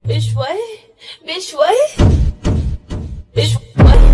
别睡，别睡，别睡。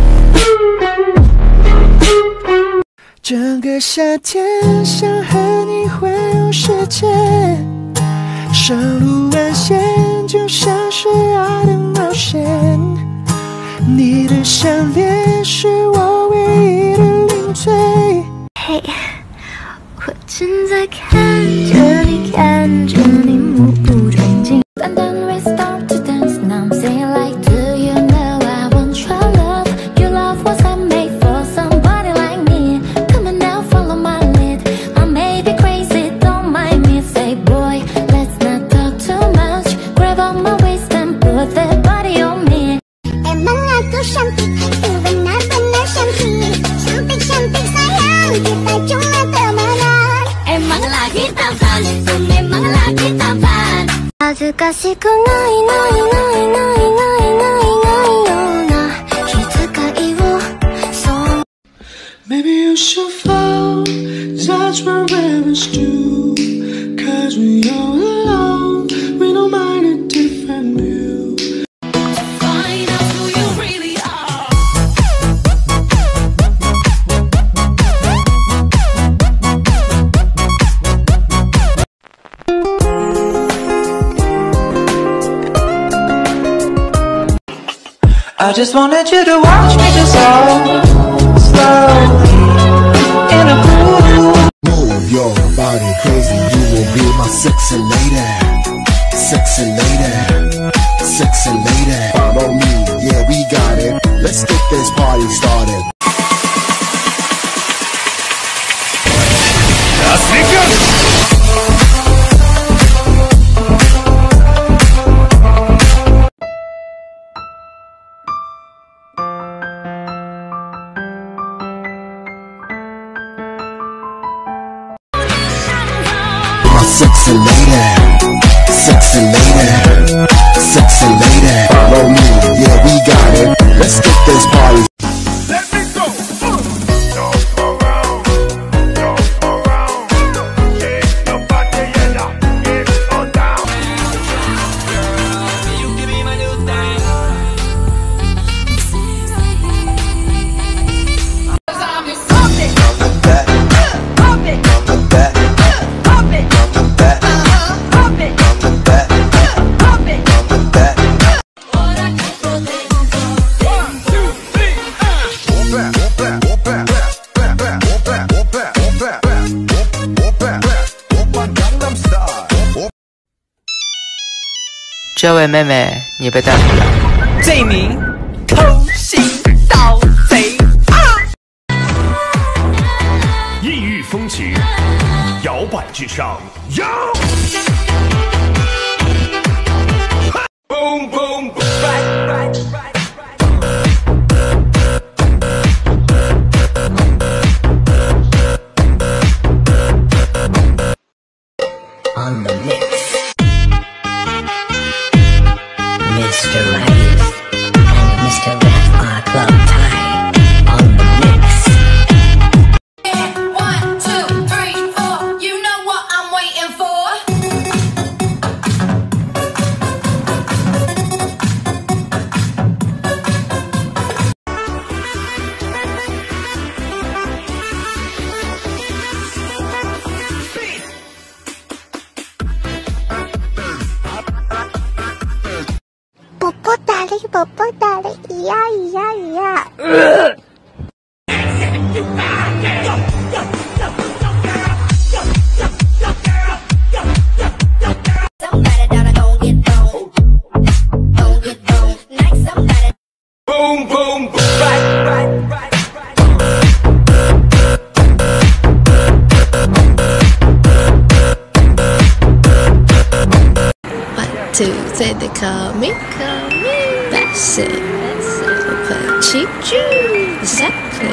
整个夏天想和你环游世界，上路完线就像是爱的冒险。你的项链是我唯一的零嘴。 嘿，我正在看着你，看着你目不转睛。And then we start to dance, now I'm saying like, do you know I want your love? Your love wasn't made for somebody like me. Come on now, follow my lead. I may be crazy, don't mind me. Say boy, let's not talk too much. Grab on my waist and put that body on me. Emang aku cantik, itu benar-benar cantik. Cantik-cantik sayang, kita cuma temenan. Emang lagi tampan, itu memang lagi tampan. 恥ずかしくないないないないないないないような気遣いをそう Maybe you should fall, that's what rebels do. Cause we all alone, we don't mind a different view. Find out who you really are. I just wanted you to watch me just slowly in a groove. Move your body crazy, you will be my sexy lady. Sexy lady, sexy lady. Follow me, yeah we got it. Let's get this party started. Sexy lady, sexy lady, sexy lady. Follow me, yeah we got it. Let's get this party. Let me go. Jump around, shake your body and get on down. Girl, you give me my new thing. 'Cause I'm your puppet. Puppet. Puppet. Open Gangnam Style. 这位妹妹，你被逮捕了，罪名偷腥盗贼啊！ 异域风情，摇摆至上，摇。Boom boom boom, right right right. On the mix, Mr. Rice and Mr. Ref are club tie. On the mix. 1, 2, 3, 4. You know what I'm waiting for. Bobo dari, iya iya iya. Boom boom boom, right right right. 1, 2, 3, they call me. That's it. Punchy Jew. Exactly.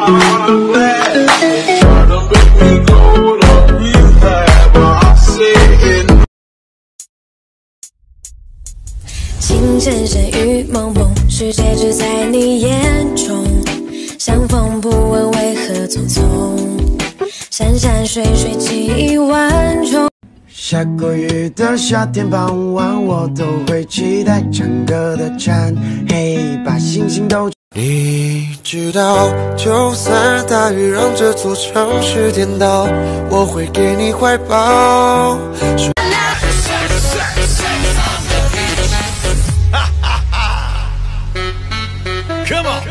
情深深雨蒙蒙，世界只在你眼中。相逢不问为何匆匆，山山水水几亿万重。 下过雨的夏天傍晚，我都会期待唱歌的蝉，嘿，把星星都。你知道，就算大雨让这座城市颠倒，我会给你怀抱。 Come on.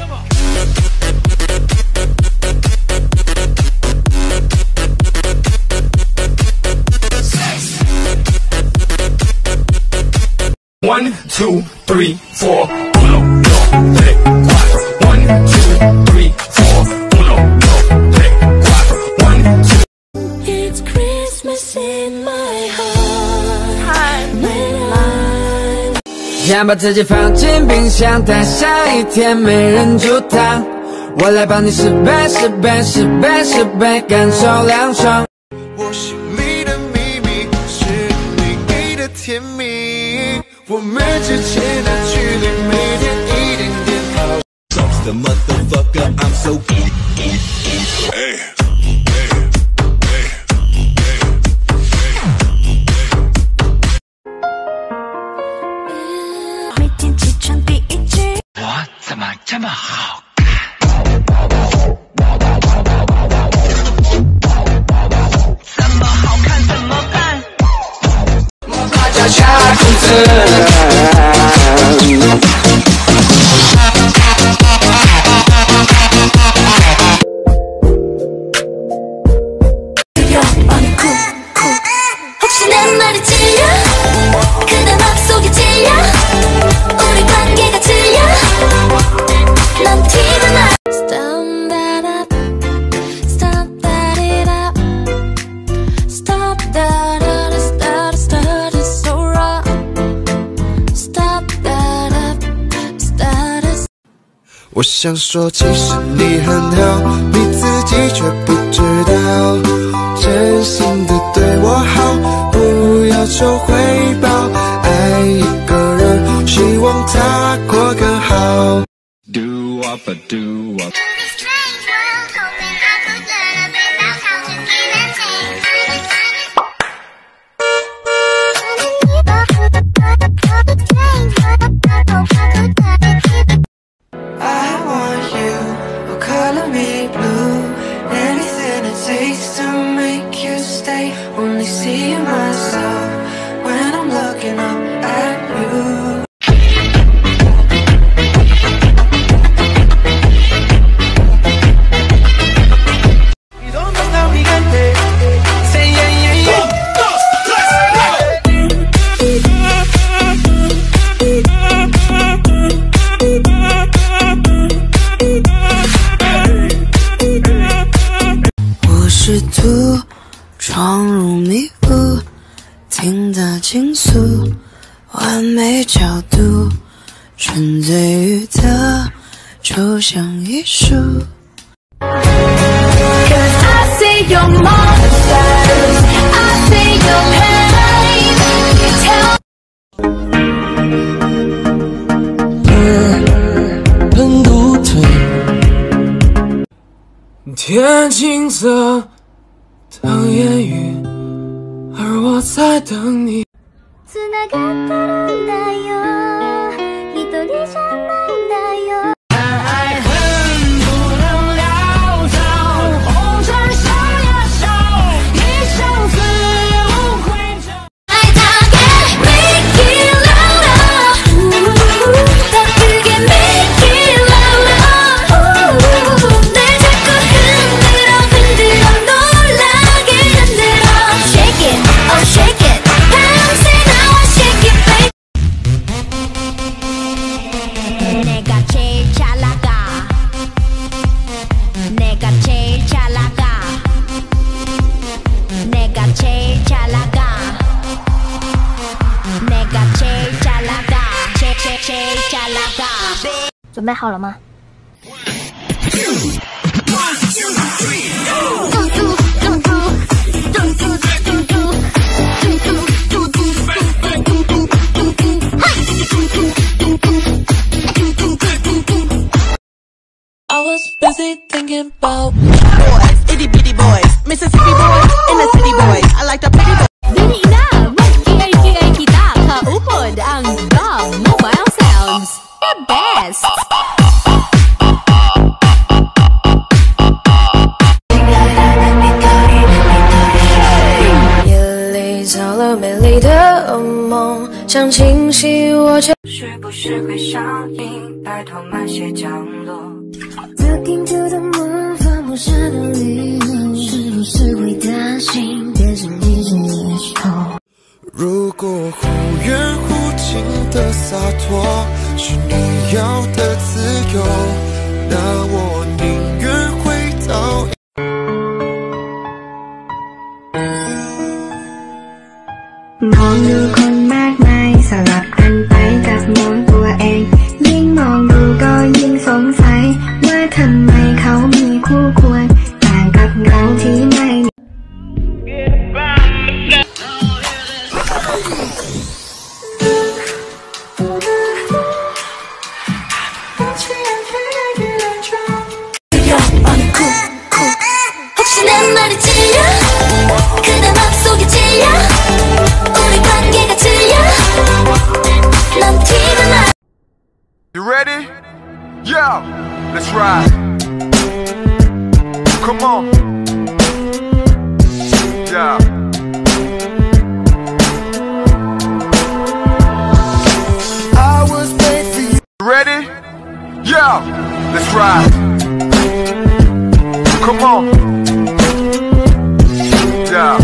One, two, three, four. Uno, dos, tres, cuatro. One, two, three, four. Uno, dos, tres, cuatro. One, two. It's Christmas in my heart. When I 想把自己放进冰箱，但下一天没人煮汤。我来帮你10倍、10倍、10倍、10倍，感受凉爽。 我心里的秘密是你给的甜蜜，我们之间的距离每天一点点靠近。The motherfucker, I'm so hey. 每天起床第一句， 我怎么这么好？怎么好看怎么办？脚下裤子。 혹시 내 말이 찔려? 그대 맘속에 찔려? 우리 관계가 틀려? 넌 티가 나. Stop that up, stop that it up, stop that up, start it so wrong. Stop that up, start it. 我想说，其实你很好，你自己却不知道，真心的对我好，不要求回报。爱一个人，希望他过更好。 Do up a do up. Strange world, hoping I could learn a bit about how to give and take. I want you, oh color me blue. Anything it takes to make you stay. Only see myself when I'm looking up at you. Say yeah yeah yeah. 我试图闯入迷雾，听他倾诉，完美角度，沉醉于他抽象艺术。 Cause I see your monsters, I see your pain. Tell 喷独腿，天青色等烟雨，而我在等你。 繋がってるんだよ、一人じゃないんだよ。 爱恨不能潦草，红尘笑呀笑，一生死无悔着。 I can't make it louder, 더 크게 make it louder. 날 자꾸 흔들어 놀라게 흔들어. Shake it, oh shake it, 밤새 나와 shake it baby. 내가 제일 잘 나가, 내가 제일 잘 나가, 내가 제일 잘 나가, 내가 제일 잘 나가, 제일 잘 나가. 准备好了吗？ One, I was busy thinking about boys, itty bitty boys, Mississippi boys, inner city boys. I like the pretty boys. Bili na! Mag-GA kita! Kaupod ang Dom Mobile Sounds. The best! 想清晰我却是不是会上瘾？拜托慢些降落。 Talking to the moon， 放不下的理由，是不是会担心变成一只野兽？ 如果忽远忽近的洒脱是你要的自由，那我宁愿回到。 มองดูคนมากมายสลับกันไปกับมองตัวเองยิ่งมองดูก็ยิ่งสงสัยว่าทำไมเขามีคู่ควรต่างกับเราที่ไม่ You ready? Yo, let's ride. Come on. Yeah. I was made for you. Ready? Yo, let's ride. Come on. Yeah.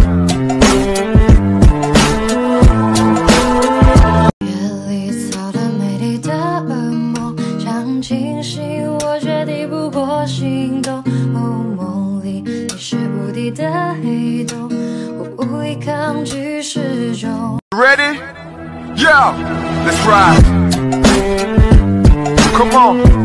Ready? Yo, let's ride. Come on.